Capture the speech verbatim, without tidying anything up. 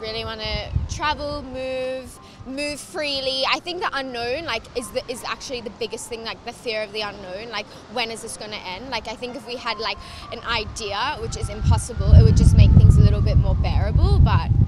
really want to travel, move, move freely. I think the unknown, like, is the, is actually the biggest thing, like the fear of the unknown. Like, when is this going to end? Like, I think if we had like an idea, which is impossible, it would just make things a little bit more bearable. But